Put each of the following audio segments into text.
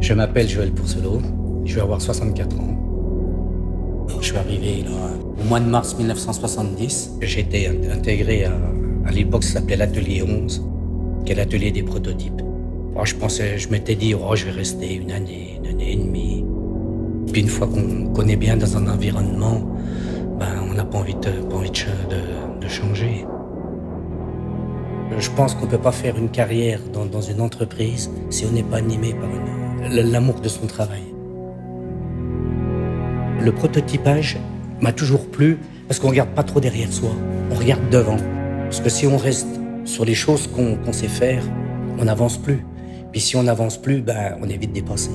Je m'appelle Joël Pourcelot, je vais avoir 64 ans. Je suis arrivé là, au mois de mars 1970. J'ai été intégré à l'époque, ça s'appelait l'atelier 11, qui est l'atelier des prototypes. Je m'étais dit, je vais rester une année et demie. Puis une fois qu'on est bien dans un environnement, on n'a pas envie de changer. Je pense qu'on ne peut pas faire une carrière dans une entreprise si on n'est pas animé par l'amour de son travail. Le prototypage m'a toujours plu parce qu'on ne regarde pas trop derrière soi, on regarde devant. Parce que si on reste sur les choses qu'on sait faire, on n'avance plus. Puis si on n'avance plus, on est vite dépassé.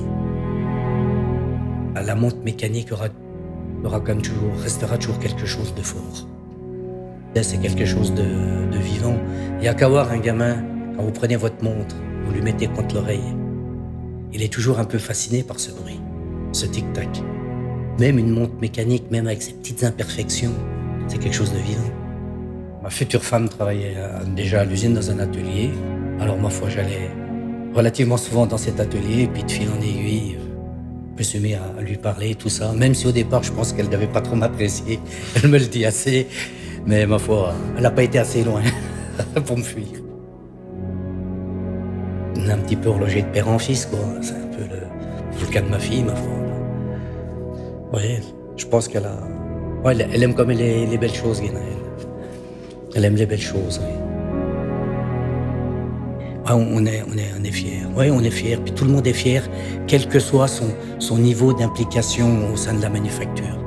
La montre mécanique restera toujours quelque chose de fort. C'est quelque chose de vivant. Il n'y a qu'à voir un gamin, quand vous prenez votre montre, vous lui mettez contre l'oreille. Il est toujours un peu fasciné par ce bruit, ce tic-tac. Même une montre mécanique, même avec ses petites imperfections, c'est quelque chose de vivant. Ma future femme travaillait déjà à l'usine dans un atelier. Alors ma foi, j'allais relativement souvent dans cet atelier, et puis de fil en aiguille, je me suis mis à lui parler, tout ça. Même si au départ, je pense qu'elle ne devait pas trop m'apprécier. Elle me le dit assez. Mais ma foi, elle n'a pas été assez loin pour me fuir. On est un petit peu horloger de père en fils, quoi. C'est un peu le cas de ma fille, ma foi. Oui, je pense qu'elle a... Ouais, elle aime comme les belles choses, Guéna. Elle aime les belles choses, oui. Ouais, on est fiers. Oui, on est fiers. Puis tout le monde est fier, quel que soit son niveau d'implication au sein de la manufacture.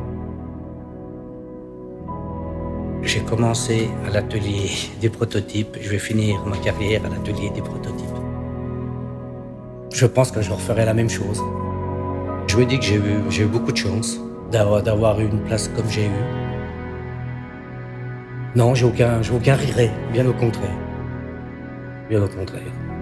J'ai commencé à l'atelier des prototypes. Je vais finir ma carrière à l'atelier des prototypes. Je pense que je referai la même chose. Je me dis que j'ai eu beaucoup de chance d'avoir eu une place comme j'ai eu. Non, j'ai aucun regret, bien au contraire. Bien au contraire.